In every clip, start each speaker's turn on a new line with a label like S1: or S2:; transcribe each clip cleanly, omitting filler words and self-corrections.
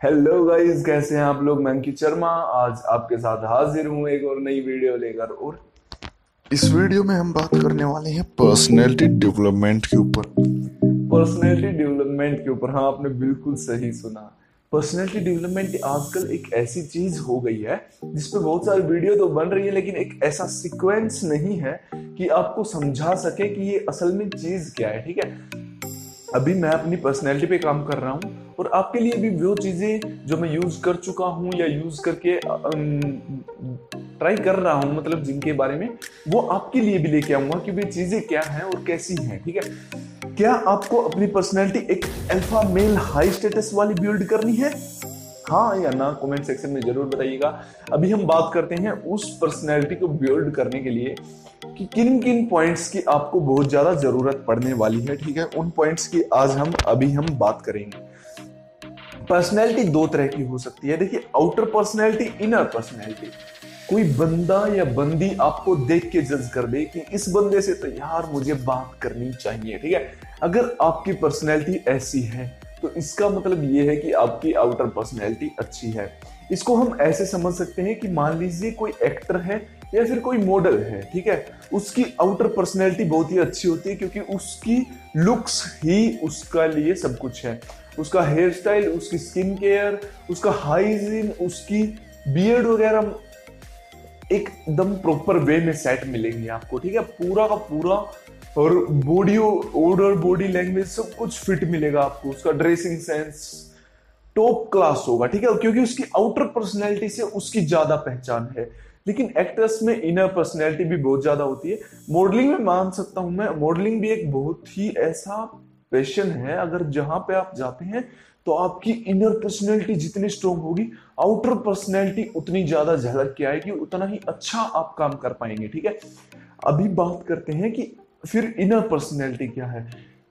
S1: Hello guys, कैसे हैं आप लोग। मैं अंकित शर्मा आज आपके साथ हाजिर हूं एक और नई वीडियो लेकर। और
S2: इस वीडियो में हम बात करने वाले हैं पर्सनैलिटी डेवलपमेंट के ऊपर।
S1: पर्सनैलिटी डेवलपमेंट के ऊपर, हाँ आपने बिल्कुल सही सुना। पर्सनैलिटी डेवलपमेंट आजकल एक ऐसी चीज हो गई है जिसपे बहुत सारी वीडियो तो बन रही है, लेकिन एक ऐसा सीक्वेंस नहीं है कि आपको समझा सके कि ये असल में चीज क्या है। ठीक है, अभी मैं अपनी पर्सनैलिटी पे काम कर रहा हूँ और आपके लिए भी वो चीजें जो मैं यूज कर चुका हूँ या यूज करके ट्राई कर रहा हूँ, मतलब जिनके बारे में, वो आपके लिए भी लेके आऊंगा कि वे चीजें क्या हैं और कैसी हैं। ठीक है, क्या आपको अपनी पर्सनैलिटी एक अल्फा मेल हाई स्टेटस वाली बिल्ड करनी है? हाँ या ना कमेंट सेक्शन में जरूर बताइएगा। अभी हम बात करते हैं उस पर्सनैलिटी को बिल्ड करने के लिए कि किन किन पॉइंट्स की आपको बहुत ज्यादा जरूरत पड़ने वाली है। ठीक है, उन पॉइंट्स की आज हम बात करेंगे। पर्सनैलिटी दो तरह की हो सकती है। देखिए, आउटर पर्सनैलिटी, इनर पर्सनैलिटी। कोई बंदा या बंदी आपको देख के जज कर दे कि इस बंदे से तो यार मुझे बात करनी चाहिए। ठीक है, अगर आपकी पर्सनैलिटी ऐसी है तो इसका मतलब ये है कि आपकी आउटर पर्सनैलिटी अच्छी है। इसको हम ऐसे समझ सकते हैं कि मान लीजिए कोई एक्टर है या फिर कोई मॉडल है। ठीक है, उसकी आउटर पर्सनैलिटी बहुत ही अच्छी होती है क्योंकि उसकी लुक्स ही उसका लिए सब कुछ है। उसका हेयर स्टाइल, उसकी स्किन केयर, उसका हाइजीन, उसकी बियर्ड वगैरह एकदम प्रॉपर वे में सेट मिलेंगे आपको। ठीक है, पूरा का पूरा, और बॉडी ओडर, बॉडी लैंग्वेज सब कुछ फिट मिलेगा आपको। उसका ड्रेसिंग सेंस टॉप क्लास होगा। ठीक है, क्योंकि उसकी आउटर पर्सनैलिटी से उसकी ज्यादा पहचान है। लेकिन एक्टर्स में इनर पर्सनैलिटी भी बहुत ज्यादा होती है। मॉडलिंग में मान सकता हूं मैं, मॉडलिंग भी एक बहुत ही ऐसा पैशन है। अगर जहां पे आप जाते हैं तो आपकी इनर पर्सनैलिटी जितनी स्ट्रांग होगी, आउटर पर्सनैलिटी उतनी ज्यादा झलक के आएगी, उतना ही अच्छा आप काम कर पाएंगे। ठीक है, अभी बात करते हैं कि फिर इनर पर्सनैलिटी क्या है।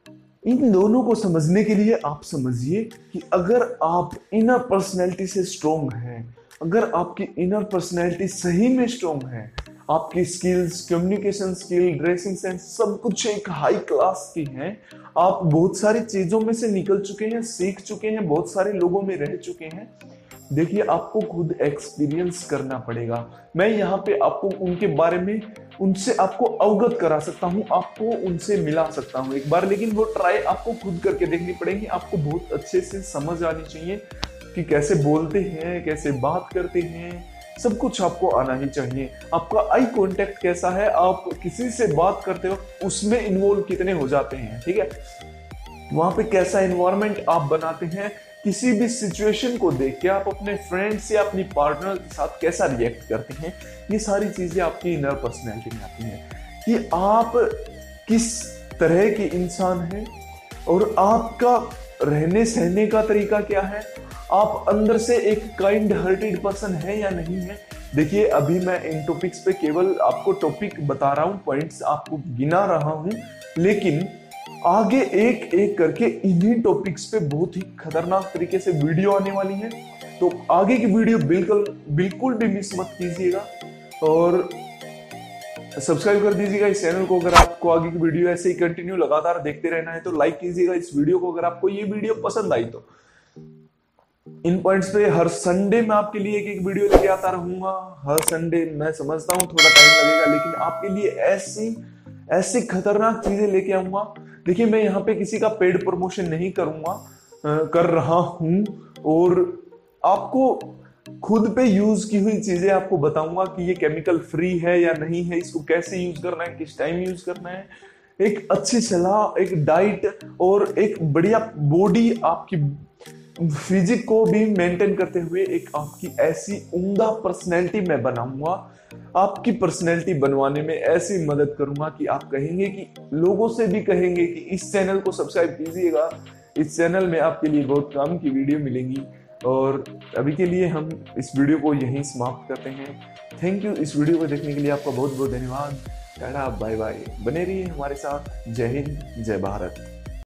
S1: इन दोनों को समझने के लिए आप समझिए कि अगर आप इनर पर्सनैलिटी से स्ट्रांग हैं, अगर आपकी इनर पर्सनैलिटी सही में स्ट्रांग है, आपकी skills, communication skill, dressing sense सब कुछ एक हाई क्लास की है, आप बहुत सारी चीजों में से निकल चुके हैं, सीख चुके हैं, बहुत सारे लोगों में रह चुके हैं, देखिए आपको खुद एक्सपीरियंस करना पड़ेगा। मैं यहाँ पे आपको उनके बारे में, उनसे आपको अवगत करा सकता हूँ, आपको उनसे मिला सकता हूँ एक बार, लेकिन वो ट्राई आपको खुद करके देखनी पड़ेगी। आपको बहुत अच्छे से समझ आनी चाहिए कि कैसे बोलते हैं, कैसे बात करते हैं, सब कुछ आपको आना ही चाहिए। आपका आई कांटेक्ट कैसा है, आप किसी से बात करते हो उसमें इन्वॉल्व कितने हो जाते हैं। ठीक है, वहां पे कैसा एनवायरनमेंट आप बनाते हैं, किसी भी सिचुएशन को देख के आप अपने फ्रेंड्स या अपनी पार्टनर के साथ कैसा रिएक्ट करते हैं, ये सारी चीजें आपकी इनर पर्सनैलिटी में आती हैं कि आप किस तरह के इंसान हैं और आपका रहने सहने का तरीका क्या है, आप अंदर से एक काइंड हार्टेड पर्सन है या नहीं है। देखिए, अभी मैं इन टॉपिक्स पे केवल आपको टॉपिक बता रहा हूँ, पॉइंट्स आपको गिना रहा हूँ, लेकिन आगे एक एक करके इन्हीं टॉपिक्स पे बहुत ही खतरनाक तरीके से वीडियो आने वाली है। तो आगे की वीडियो बिल्कुल बिल्कुल भी मिस मत कीजिएगा और सब्सक्राइब कर दीजिएगा इस चैनल को। अगर आपको आगे की वीडियो ऐसे ही कंटिन्यू लगातार देखते रहना है तो लाइक कीजिएगा इस वीडियो को, अगर आपको ये वीडियो पसंद आई तो। इन पॉइंट्स पे हर संडे मैं आपके लिए एक एक वीडियो लेके आता रहूंगा। हर संडे, मैं समझता हूँ थोड़ा टाइम लगेगा, लेकिन आपके लिए ऐसी ऐसी खतरनाक चीजें लेके आऊंगा। देखिए, मैं यहाँ पे किसी का पेड प्रमोशन नहीं करूंगा, कर रहा हूं, और आपको खुद पे यूज की हुई चीजें आपको बताऊंगा कि ये केमिकल फ्री है या नहीं है, इसको कैसे यूज करना है, किस टाइम यूज करना है। एक अच्छी सलाह, एक डाइट और एक बढ़िया बॉडी, आपकी फिजिक को भी मेंटेन करते हुए एक आपकी ऐसी उम्दा पर्सनैलिटी मैं बनाऊंगा। आपकी पर्सनैलिटी बनवाने में ऐसी मदद करूंगा कि आप कहेंगे कि, लोगों से भी कहेंगे कि इस चैनल को सब्सक्राइब कीजिएगा, इस चैनल में आपके लिए बहुत काम की वीडियो मिलेंगी। और अभी के लिए हम इस वीडियो को यहीं समाप्त करते हैं। थैंक यू इस वीडियो को देखने के लिए, आपका बहुत बहुत धन्यवाद। टाटा, बाय बाय, बने रहिए हमारे साथ। जय हिंद, जय भारत।